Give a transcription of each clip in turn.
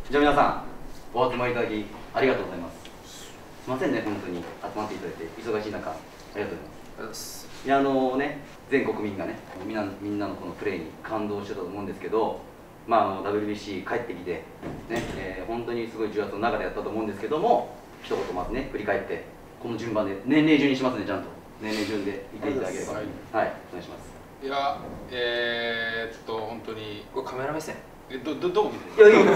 じゃあ皆さん、お集まりいただきありがとうございます。すみませんね、本当に集まっていただいて、忙しい中、ありがとうございます。いや、全国民がね、みんなのこのプレーに感動してたと思うんですけど、WBC 帰ってきて、ね本当にすごい重圧の中でやったと思うんですけども、一言まずね、振り返って、この順番で、年齢順にしますね、ちゃんと。年齢順でいていただければ。はい、お願いします。 いや、本当に。 これカメラ目線。 どこ見てる？ いや、いいよ。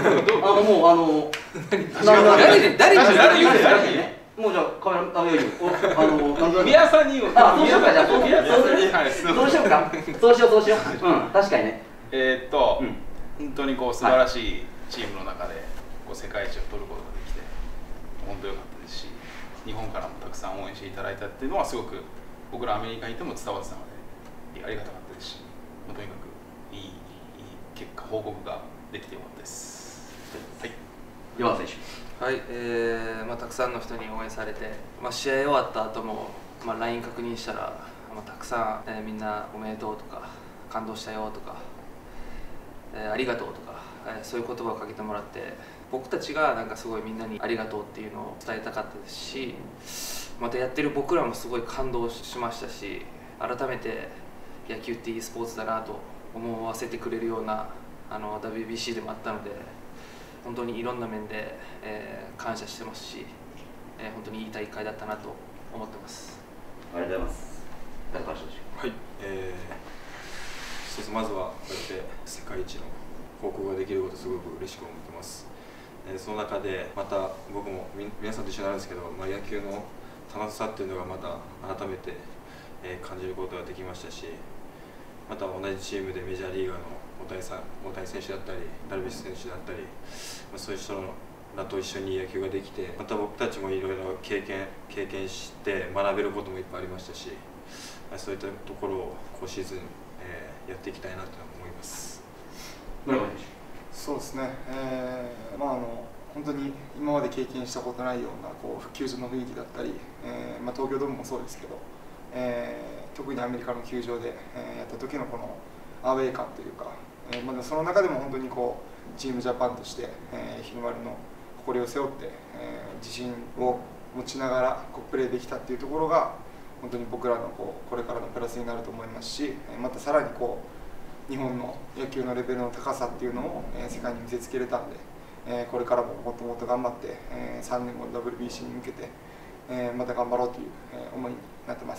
誰もうじゃあカメラ、いやいいよ。 宮さんに言う。 そうしようか、じゃあ、そうしようか。そうしよう。うん、確かにね。 本当にこう素晴らしいチームの中でこう世界一を取ることができて本当良かったですし、日本からもたくさん応援していただいたっていうのはすごく僕らアメリカにいても伝わってたのでありがたかったですし、とにかくいい結果報告ができてよかったです。はい。 山田選手。 はい、たくさんの人に応援されて、試合終わった後も、LINE 確認したら、たくさん、みんなおめでとうとか感動したよとか、ありがとうとか、そういう言葉をかけてもらって、僕たちがなんかすごいみんなにありがとうっていうのを伝えたかったですし、またやってる僕らもすごい感動しましたし、改めて野球っていいスポーツだなと思わせてくれるようなWBC でもあったので、本当にいろんな面で、感謝してますし、本当にいい大会だったなと思ってます。 ありがとうございます。高橋投手。 はい、まずはこうやって世界一の報告ができることをすごく嬉しく思ってます。その中でまた僕も皆さんと一緒になるんですけど、野球の楽しさっていうのがまた改めて、感じることができましたし、また同じチームでメジャーリーガーの大谷選手だったりダルビッシュ選手だったり、そういう人らと一緒に野球ができて、また僕たちもいろいろ経験して学べることもいっぱいありましたし、そういったところを今シーズン、やっていきたいなと思います。 そうですね、本当に今まで経験したことないような球場の雰囲気だったり、東京ドームもそうですけど、特にアメリカの球場で、やった時のこのアウェー感というか、その中でも本当にチームジャパンとして、日の丸の誇りを背負って、自信を持ちながらプレーできたっていうところが本当に僕らのこれからのプラスになると思いますし、またさらに日本の野球のレベルの高さっていうのを世界に見せつけれたんで、これからももっともっと頑張って、3年後の WBC に向けてまた頑張ろうという思いになってます。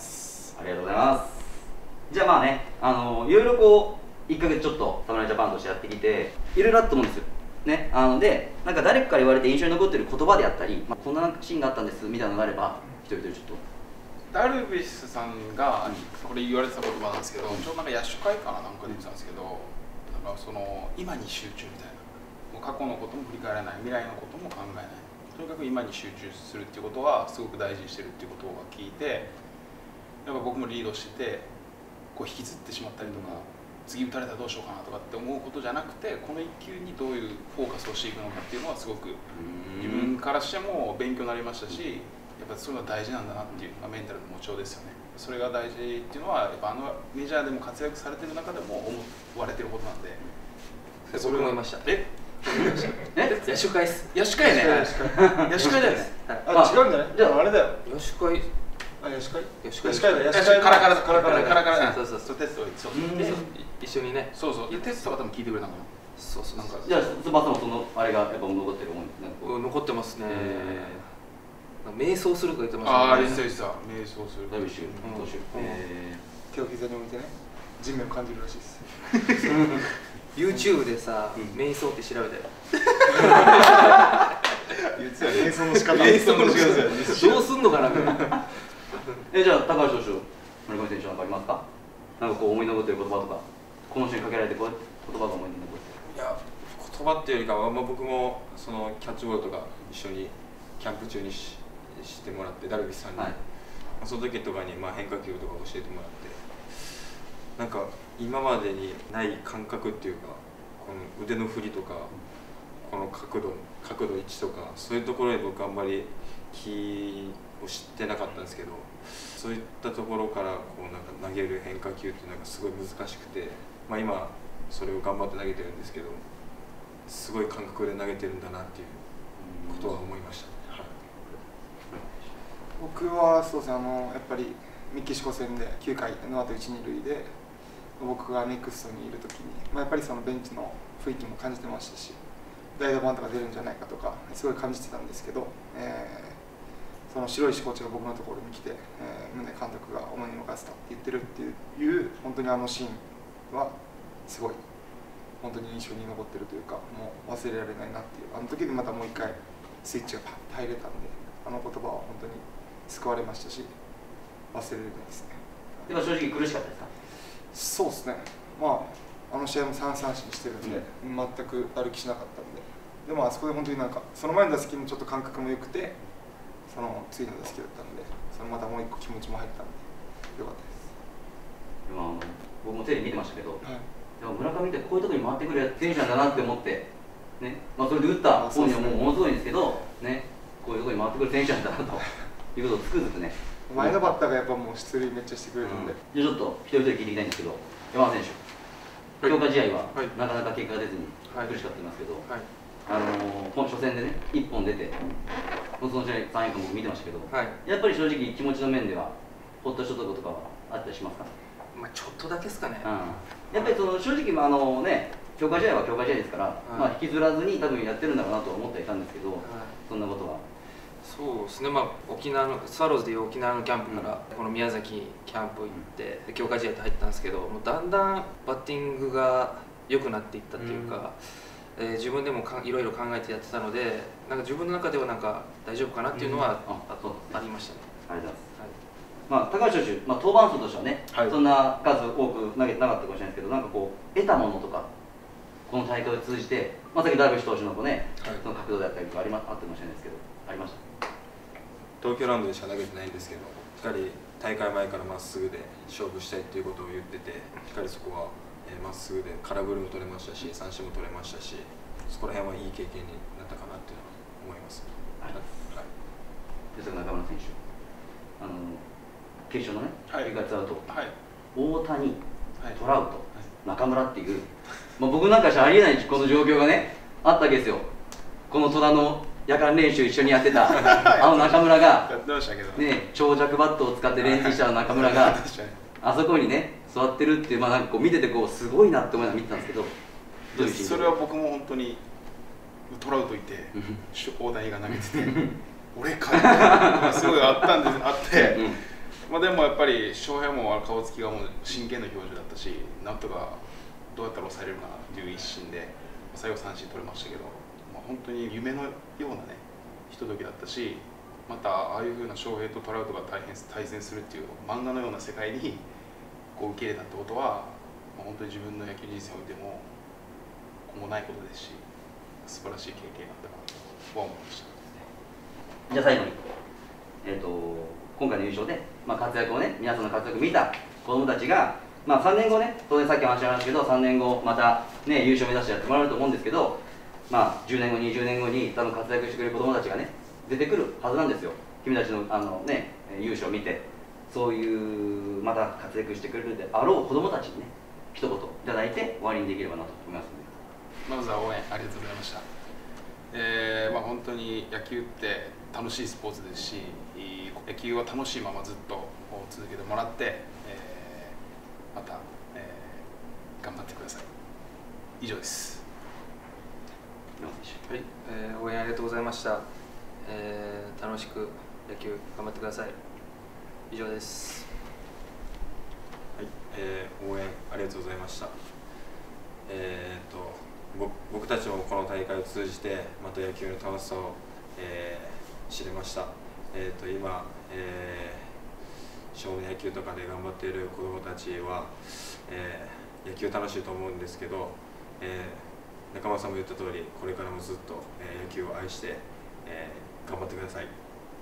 ありがとうございます。じゃあいろいろ1ヶ月ちょっと侍ジャパンとしてやってきていろいろあったと思うんですよ。ね、でなんか誰かから言われて印象に残ってる言葉であったり、こんなシーンがあったんですみたいなのがあれば一人一人ちょっと。 ダルビッシュさんがこれ言われてた言葉なんですけど、ちょうどなんか野手会かなんかで言ってたんですけど、なんか今に集中みたいな、もう過去のことも振り返らない、未来のことも考えない、とにかく今に集中するっていうことはすごく大事にしてるっていうことを聞いて、やっぱ僕もリードしてて引きずってしまったりとか、次打たれたらどうしようかなとかって思うことじゃなくて、この1球にどういうフォーカスをしていくのかっていうのはすごく自分からしても勉強になりましたし、やっぱそういうのが大事なんだなっていう、メンタルの持ちようですよね。それが大事っていうのはやっぱメジャーでも活躍されてる中でも思われてることなんで。 僕もいました。野手会っす。 野手会ね。野手会だよね。 違うんじゃない？じゃああれだよ。 野手会。 野手会？ 野手会だ。 カラカラ。 そうテスト一緒にね。 そうテストとか多分聞いてくれたのかな。 そうなんか。 じゃあ翼もあれがやっぱ残ってる思い。 残ってますね。瞑想すると言ってましたね。ああ、言ってた。瞑想する。 ダルビッシュ投手。 手を膝に置いてね、地面を感じるらしいです。 YouTube でさ、瞑想って調べたよ。 言ってたよ、瞑想の仕方。 どうすんのかな。 じゃあ高橋投手、森上選手なんかありますか？なんか思い残ってる言葉とか、この人にかけられて言葉が思いに残ってる。 いや、言葉っていうよりかは、僕もキャッチボールとか一緒にキャンプ中にしてもらって、ダルビッシュさんに、その時とかに変化球とか教えてもらって、なんか今までにない感覚っていうか、この腕の振りとか、この角度位置とか、そういうところに僕あんまり気を知ってなかったんですけど、そういったところからなんか投げる変化球っていうのがすごい難しくて、今それを頑張って投げてるんですけど、 すごい感覚で投げてるんだなっていうことは思いました。 僕はそうですね、やっぱりメキシコ戦で9回ノーアウト1、2塁で僕がネクストにいるときに、やっぱりそのベンチの雰囲気も感じてましたし、代打バントが出るんじゃないかとかすごい感じてたんですけど、その白石コーチが僕のところに来て、宗監督がお前に任せたって言ってるっていう本当にシーンはすごい本当に印象に残ってるというか、もう忘れられないなっていう、時でまたもう一回スイッチがパッと入れたんで、言葉は本当に救われましたし、忘れられないですね。 でも正直苦しかったですか？ そうですね、試合も3三振してるんで、全く歩きしなかったんで、でもあそこで本当にその前の打席もちょっと感覚も良くて、その次の打席だったんで、そのまたもう一個気持ちも入ったんで、よかったです。 今僕もテレビ見てましたけど、 はい、 でも村上ってこういうところに回ってくる選手なんだなって思って、ね、それで打った方にはもうものすごいんですけど、ね、こういうところに回ってくる選手なんだなということをつくづくね。 前のバッターがやっぱもう出塁めっちゃしてくれるんで。 じゃあちょっと一人一人聞いていきたいんですけど、山田選手、強化試合はなかなか結果が出ずに苦しかったんですけど、初戦でね、1本出て、その試合、3回僕見てましたけど、やっぱり正直、気持ちの面では、ほっとしたところとかはあったりしますか？ ちょっとだけですかね。 やっぱり正直、強化試合は強化試合ですから、引きずらずに多分やってるんだろうなと思っていたんですけど、そんなことは。 そうですね、沖縄のスワローズでいう沖縄のキャンプからこの宮崎キャンプ行って強化試合って入ったんですけど、もうだんだんバッティングが良くなっていったっていうか、自分でもいろいろ考えてやってたので、自分の中では大丈夫かなっていうのはありましたね。 ありがとうございます。高橋投手、登板数としてはね、そんな数多く投げてなかったかもしれないですけど、得たものとか、この大会を通じて、さっきダルビッシュ投手のね、その角度であったりとかあったかもしれないですけど、ありました？ 東京ラウンドでしか投げてないんですけど、しっかり大会前からまっすぐで勝負したいっていうことを言ってて、しっかりそこはまっすぐで空振りも取れましたし、三振も取れましたし、そこら辺はいい経験になったかなっていうのは思います。 ですから中村選手、決勝のね、結果ツアウト、大谷、トラウト、中村っていう、僕なんかじゃありえないこの状況がね、あったわけですよ。この虎の夜間練習一緒にやってた中村が、長尺バットを使って練習した中村が、あそこにね、座ってるっていう、見ててすごいなって思いながら見てたんですけど、どういう心境？ それは僕も本当にトラウトいて、大谷が投げてて、俺かすごいあって、でもやっぱり翔平も顔つきがもう真剣な表情だったし、なんとかどうやったら抑えれるかなっていう一心で最後三振取れましたけど、本当に夢のようなねひとときだったし、またああいう風な翔平とトラウトが対戦するっていう漫画のような世界に受け入れたってことは、本当に自分の野球人生においても今後ないことですし、素晴らしい経験だったかなとは思いました。 じゃあ最後に、今回の優勝で、活躍をね、皆さんの活躍を見た子どもたちが、3年後ね、当然さっき話しましたけど、3年後また、ね、優勝目指してやってもらえると思うんですけど、10年後、20年後に多分活躍してくれる子どもたちがね、出てくるはずなんですよ。君たちの優勝を見て、そういうまた活躍してくれるであろう子どもたちにね、一言いただいて終わりにできればなと思いますので。 まずは応援ありがとうございました。本当に野球って楽しいスポーツですし、野球は楽しいままずっと続けてもらって、また、頑張ってください。以上です。 はい、応援ありがとうございました。楽しく野球頑張ってください。以上です。 はい、応援ありがとうございました。僕たちもこの大会を通じてまた野球の楽しさを、知れました。今、少年野球とかで頑張っている子どもたちは、野球楽しいと思うんですけど、中村さんも言った通り、これからもずっと、野球を愛して、頑張ってください。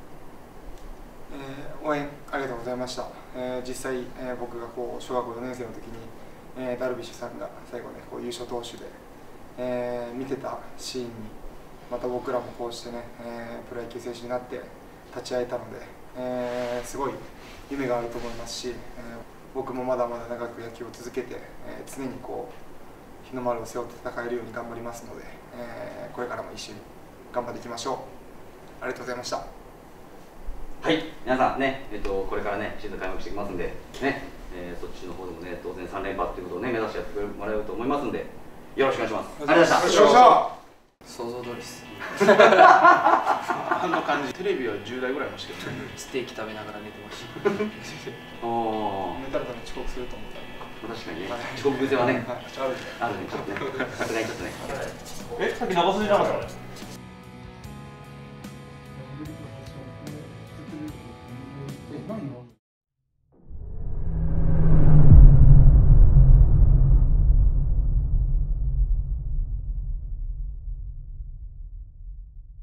応援ありがとうございました。実際、僕が小学校4年生の時に、ダルビッシュさんが最後ね優勝投手で、見てたシーンにまた僕らもこうしてね、プロ野球選手になって立ち会えたので、すごい夢があると思いますし、僕もまだまだ長く野球を続けて、常に日の丸を背負って戦えるように頑張りますので、これからも一緒に頑張っていきましょう。ありがとうございました。 はい、皆さんね、これからね、シーズン開幕していきますんで、ね、そっちの方でもね、当然3連覇っていうことをね、目指してやってもらえると思いますんで、よろしくお願いします。ありがとうございました。 想像通りです。 あんな感じ。テレビは10台ぐらいもしてる。 ステーキ食べながら寝てました。 寝たら多分遅刻すると思ったんで。 確かにね、遅刻癖はね、 あるね、 ちょっとね、さすがにちょっとね。 さっき長袖じゃなかったの？